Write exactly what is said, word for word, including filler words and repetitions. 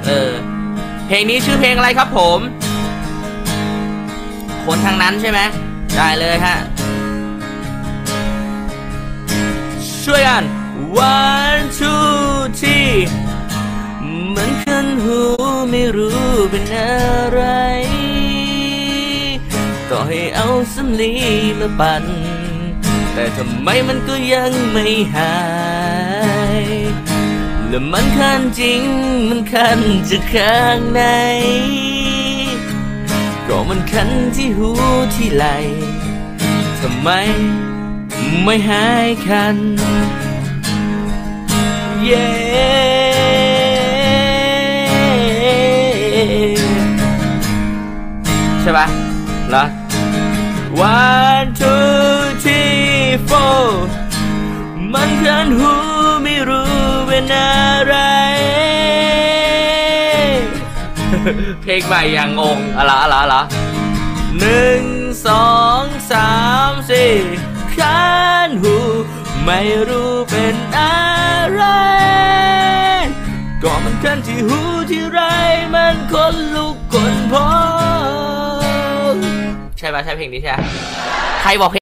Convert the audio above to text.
เออเพลงนี้ชื่อเพลงอะไรครับผมคนทางนั้นใช่ไหมได้เลยฮะช่วยกัน one two three เหมือนคันหูไม่รู้เป็นอะไรต่อให้เอาสำลีมาปั่นแต่ทำไมมันก็ยังไม่หายแล้วมันคันจริงมันคันจากข้างในก็มันคันที่หูที่ไหล่ทำไมไม่หายคันเย้ใช่ปะเหรอ one two three four มันคันหูไม่รู้เป็นอะไร เพลงใหม่ยังงงอะไรอะไรอะไรหนึ่งสองสามสี่คันหูไม่รู้เป็นอะไรก็มันคันที่หูที่ไรมันคนลุกคนพองใช่ปะใช่เพลงนี้ใช่ไหมใครบอก